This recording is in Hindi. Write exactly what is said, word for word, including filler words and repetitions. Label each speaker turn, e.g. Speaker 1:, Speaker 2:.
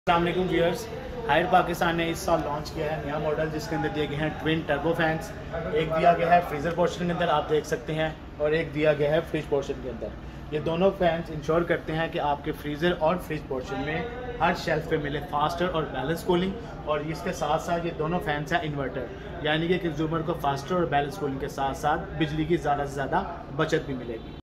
Speaker 1: अस्सलाम वालेकुम व्यूअर्स। हायर पाकिस्तान ने इस साल लॉन्च किया है नया मॉडल जिसके अंदर दिए गए हैं ट्विन टर्बो फैंस। एक दिया गया है फ्रीज़र पोर्शन के अंदर, आप देख सकते हैं, और एक दिया गया है फ्रिज पोर्शन के अंदर। ये दोनों फैंस इंश्योर करते हैं कि आपके फ्रीज़र और फ्रिज पोर्शन में हर शेल्फ पे मिले फास्टर और बैलेंस कूलिंग। और इसके साथ साथ ये दोनों फैंस हैं इन्वर्टर, यानी कि कंज्यूमर को फास्टर और बैलेंस कूलिंग के साथ साथ बिजली की ज़्यादा से ज़्यादा बचत भी मिलेगी।